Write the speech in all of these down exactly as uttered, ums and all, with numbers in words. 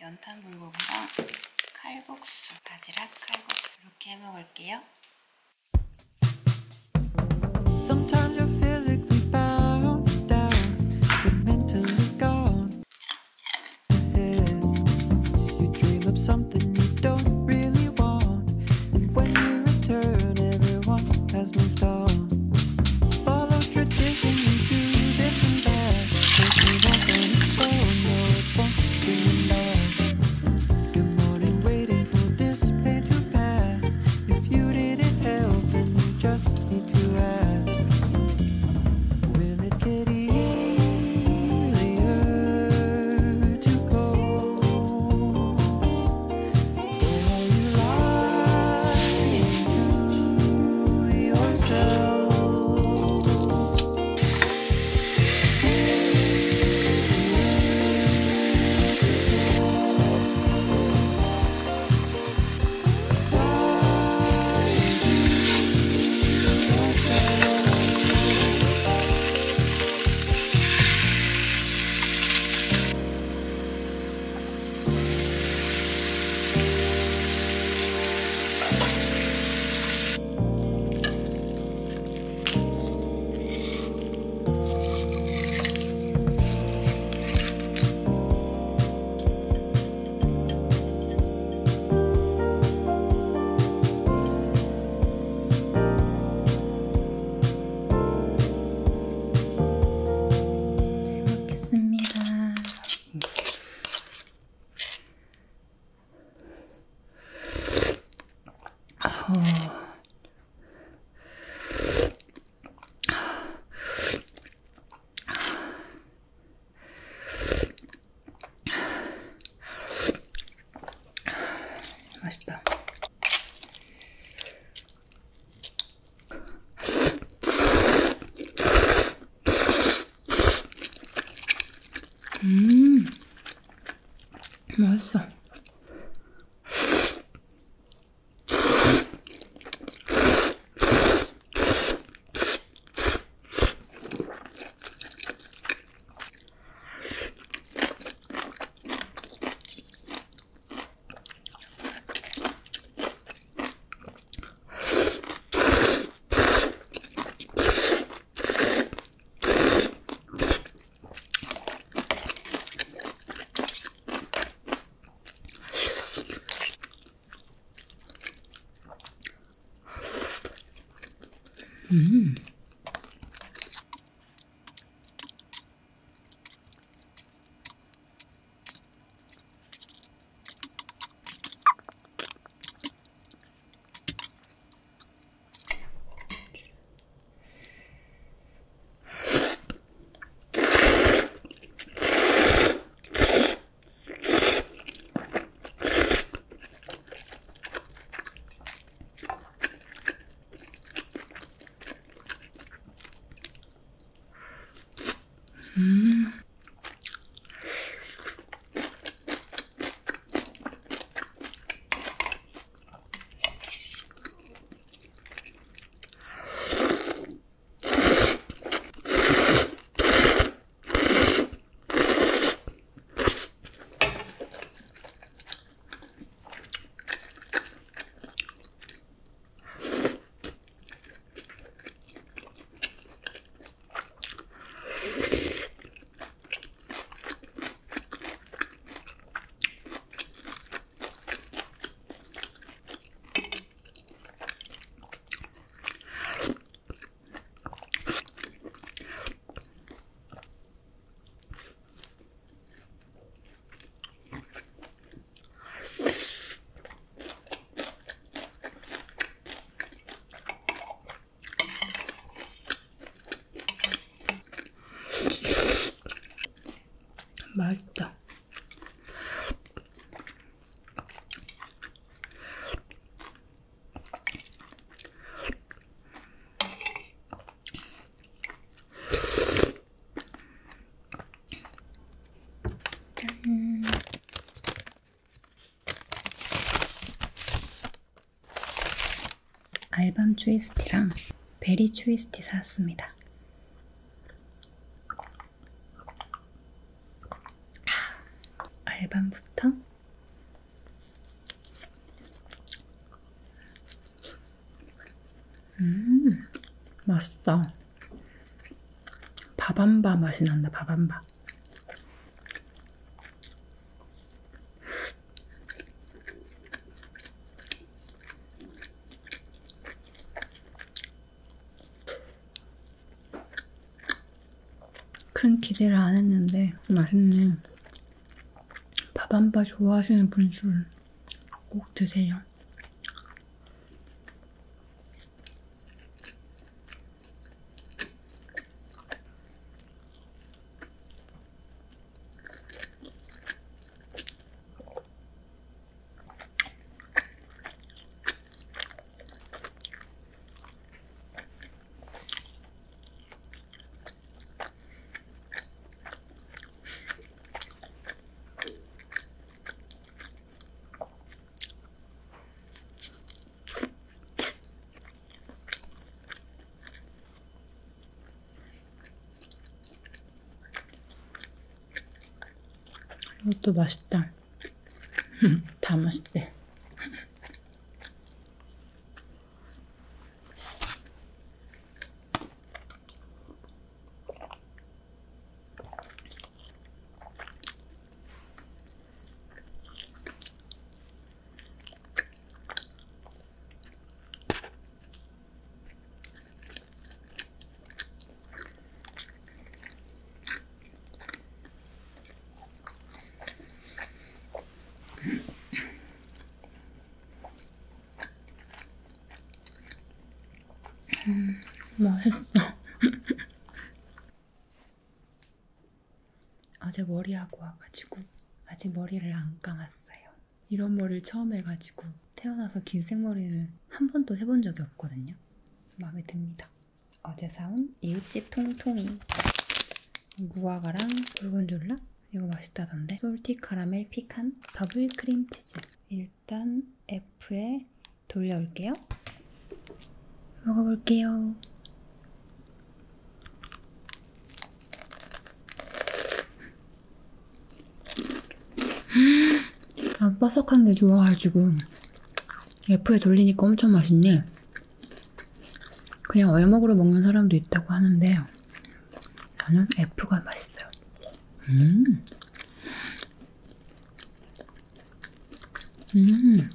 연탄 불고기랑 칼국수, 바지락 칼국수 이렇게 해 먹을게요. Sometimes you're physically bound down, you're mentally gone ahead. You dream of something you don't really want, and when you return, everyone has moved on. Follow tradition, you do this and that. If you walk on the stone, no, it won't bring you back. Your morning waiting for this pain to pass. If you didn't help, then you just need to ask. Will it get easier to go where you lie to yourself? 맛있다. 음, 맛있어. 음. 음. 맛있다. 짠. 알밤 트위스티랑 베리 트위스티 샀습니다. 알밤부터 음, 맛있다. 밥한바 맛이 난다, 밥한바. 큰 기대를 안 했는데 맛있네. 밥한바 좋아하시는 분들 꼭 드세요. 이것도 맛있다. 다 맛있대. 음, 맛있어. 어제 머리하고 와가지고 아직 머리를 안 감았어요. 이런 머리를 처음 해가지고 태어나서 긴 생머리를 한 번도 해본 적이 없거든요. 마음에 듭니다. 어제 사온 이웃집 통통이 무화과랑 붉은졸라? 이거 맛있다던데. 솔티 카라멜 피칸 더블 크림치즈. 일단 F에 돌려올게요. 먹어볼게요. 아, 바삭한 게 좋아가지고 F에 돌리니까 엄청 맛있네. 그냥 얼먹으로 먹는 사람도 있다고 하는데 저는 F가 맛있어요. 음. 음.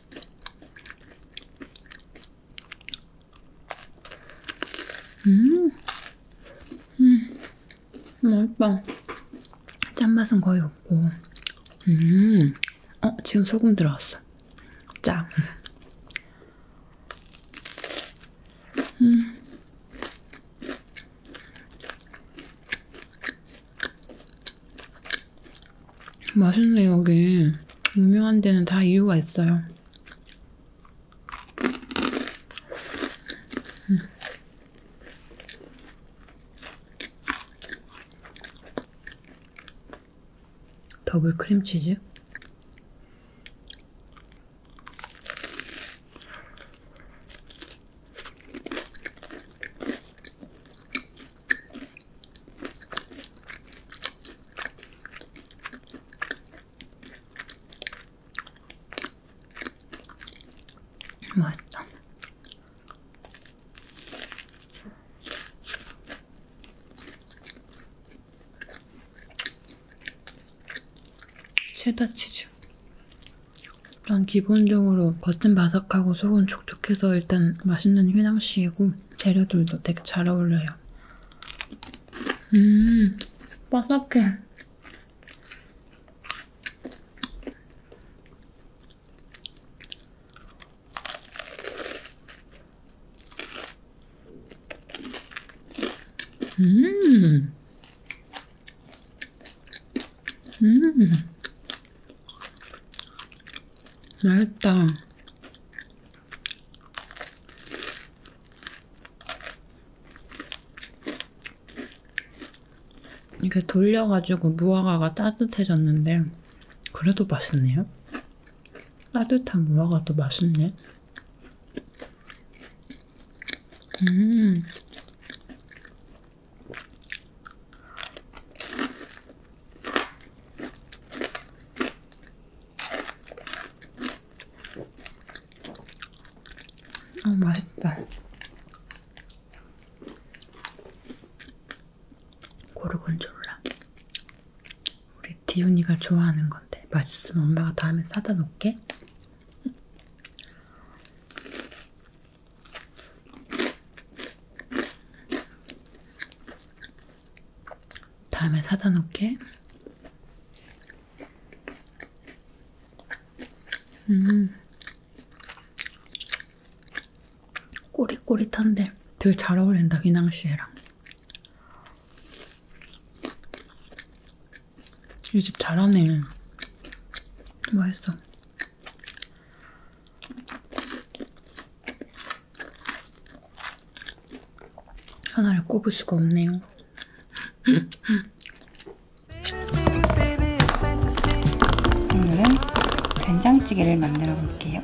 음. 음. 맛있다. 짠맛은 거의 없고. 음. 어, 지금 소금 들어갔어. 짜. 음. 맛있네. 여기 유명한 데는 다 이유가 있어요. 음. 더블 크림치즈. 맛있다. 체다 치즈. 난 기본적으로 겉은 바삭하고 속은 촉촉해서 일단 맛있는 휘낭시이고 재료들도 되게 잘 어울려요. 음, 바삭해. 음. 음. 맛있다. 이렇게 돌려가지고 무화과가 따뜻해졌는데 그래도 맛있네요. 따뜻한 무화과도 맛있네. 음. 어, 맛있다. 디훈이가 좋아하는 건데 맛있으면 엄마가 다음에 사다 놓을게. 다음에 사다 놓을게. 음, 꼬릿꼬릿한데 되게 잘 어울린다, 휘낭시에랑. 이 집 잘하네. 맛있어. 하나를 꼽을 수가 없네요. 오늘은 된장찌개를 만들어 볼게요.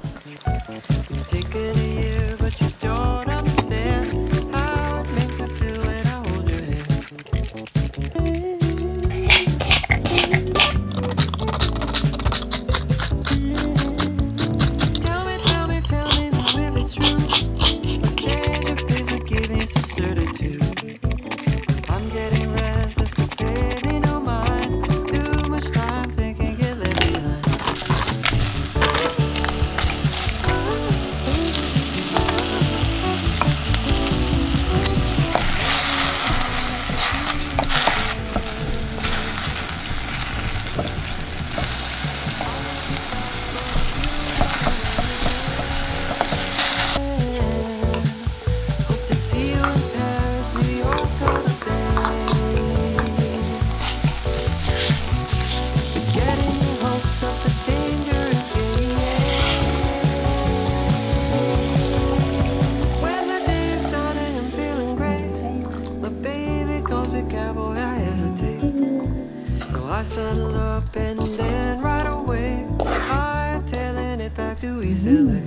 I settle up and then right away I tailing it back to East 엘에이.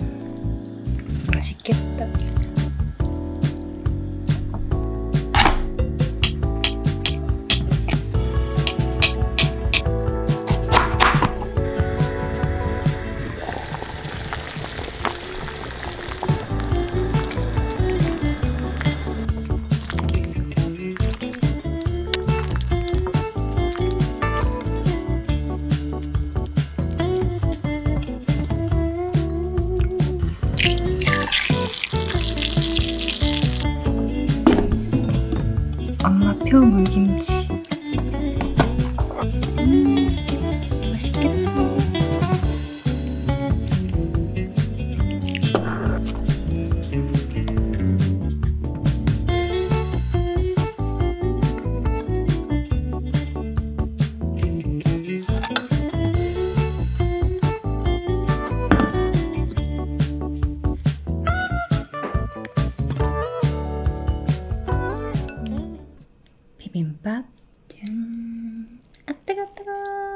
맛있겠다. 엄마표 물김치. 음, 맛있겠다. 비빔밥. 짠. 아 뜨거 뜨거.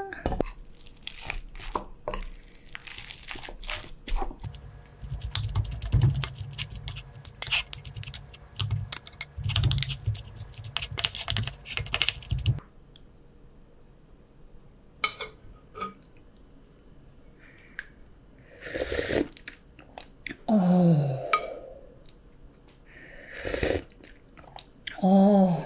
오. 오.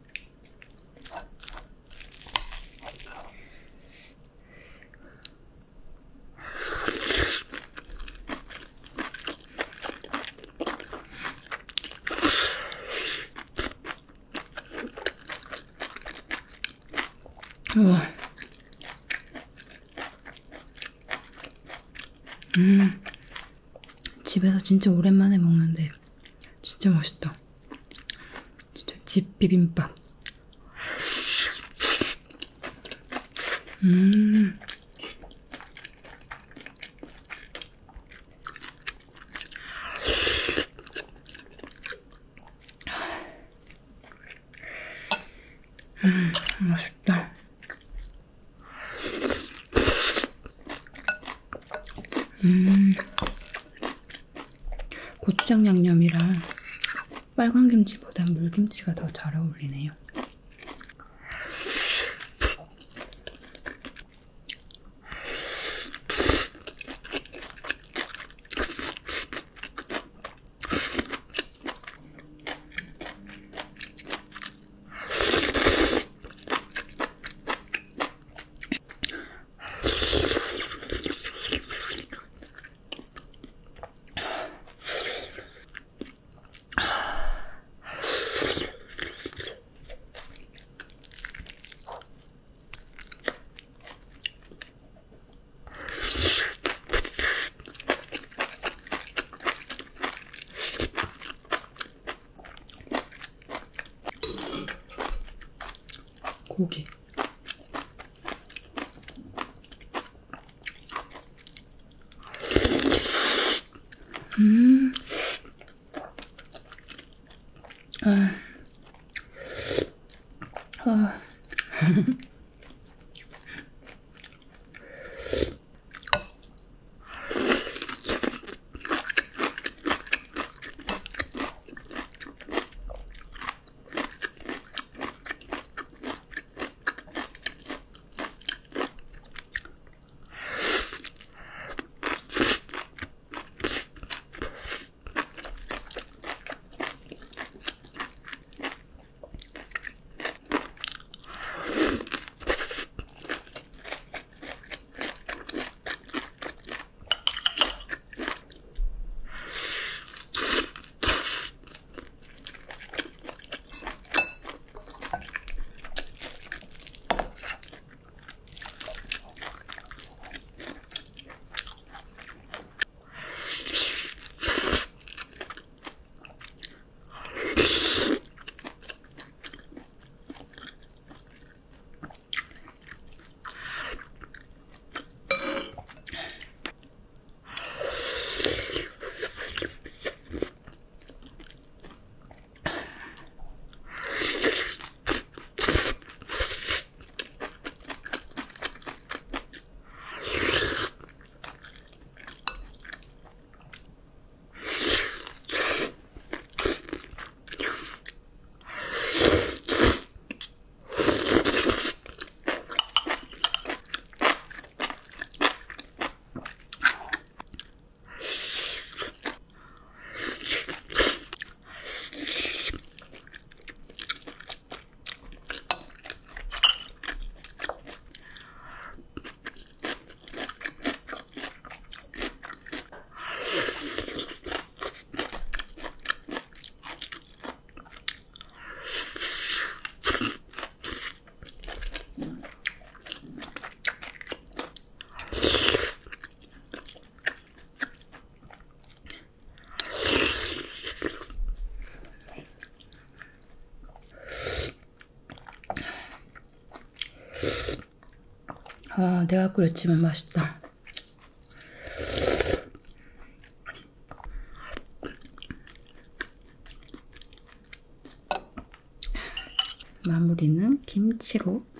우와. 음, 집에서 진짜 오랜만에 먹는데 진짜 맛있다. 진짜 집 비빔밥. 음. 음, 맛있다. 음, 고추장 양념이랑 빨간 김치보다 물김치가 더 잘 어울리네요. 고기. 음. 아. 아. 아, 내가 끓였지만 맛있다. 마무리는 김치로.